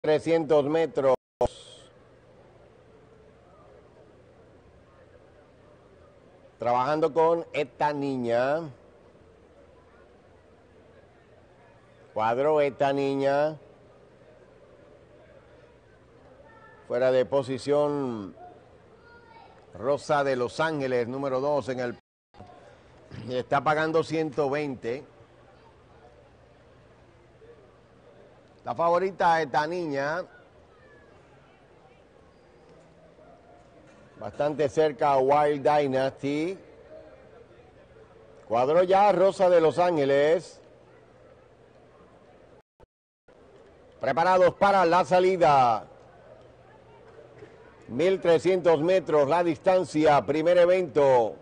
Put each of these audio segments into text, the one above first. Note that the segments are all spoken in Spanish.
300 metros. Trabajando con esta niña. Cuadro esta niña. Fuera de posición Rosa de Los Ángeles, número 2 en el... Está pagando 120. La favorita esta niña. Bastante cerca a Wild Dynasty. Cuadro ya Rosa de Los Ángeles. Preparados para la salida. 1300 metros la distancia, primer evento.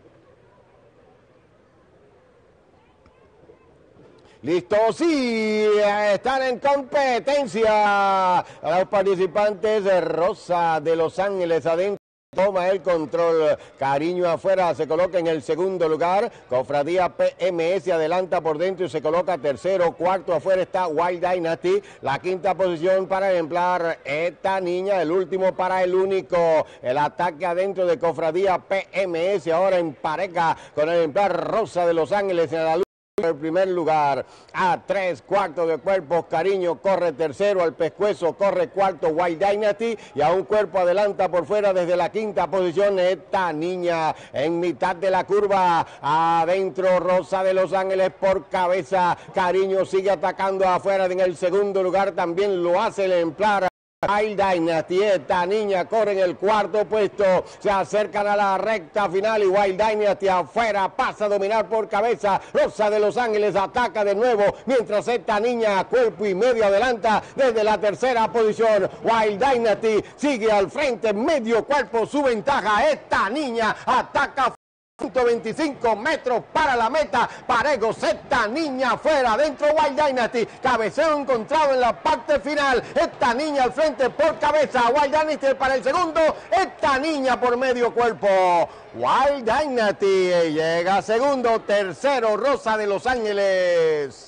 Listo, sí, están en competencia. Los participantes, Rosa de Los Ángeles adentro. Toma el control, Cariño afuera, se coloca en el segundo lugar, Cofradía PMS adelanta por dentro y se coloca tercero, cuarto afuera está Wild Dynasty, la quinta posición para ejemplar esta niña, el último para el único, el ataque adentro de Cofradía PMS, ahora en pareja con el ejemplar Rosa de Los Ángeles en la lucha. El primer lugar, a 3/4 de cuerpos, Cariño corre tercero, al pescuezo corre cuarto, Wild Dynasty, y a un cuerpo adelanta por fuera desde la quinta posición esta niña en mitad de la curva, adentro Rosa de Los Ángeles por cabeza, Cariño sigue atacando afuera, en el segundo lugar también lo hace el ejemplar Wild Dynasty, esta niña corre en el cuarto puesto, se acercan a la recta final y Wild Dynasty afuera, pasa a dominar por cabeza, Rosa de Los Ángeles ataca de nuevo, mientras esta niña cuerpo y medio adelanta desde la tercera posición, Wild Dynasty sigue al frente, medio cuerpo su ventaja, esta niña ataca 125 metros para la meta, parejos, esta niña afuera, dentro Wild Dynasty, cabeceo encontrado en la parte final, esta niña al frente por cabeza, Wild Dynasty para el segundo, esta niña por medio cuerpo, Wild Dynasty llega segundo, tercero Rosa de Los Ángeles.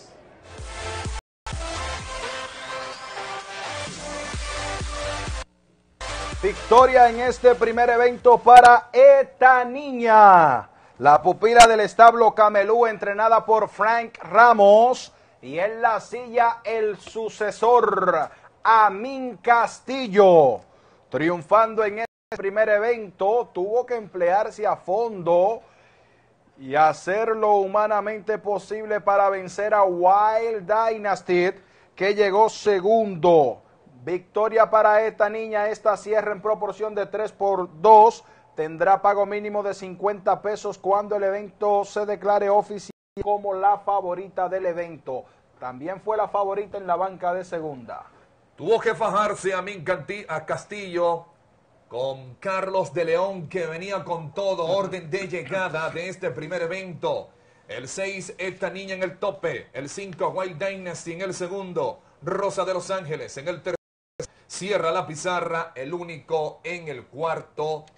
Victoria en este primer evento para esta niña, la pupila del establo Camelú, entrenada por Frank Ramos, y en la silla el sucesor, Amin Castillo. Triunfando en este primer evento, tuvo que emplearse a fondo y hacer lo humanamente posible para vencer a Wild Dynasty, que llegó segundo. Victoria para esta niña, esta cierra en proporción de 3-2, tendrá pago mínimo de 50 pesos cuando el evento se declare oficial como la favorita del evento. También fue la favorita en la banca de segunda. Tuvo que fajarse a Castillo con Carlos de León, que venía con todo, orden de llegada de este primer evento. El 6, esta niña en el tope, el 5, Wild Dynasty en el segundo, Rosa de Los Ángeles en el tercero. Cierra la pizarra, el único en el cuarto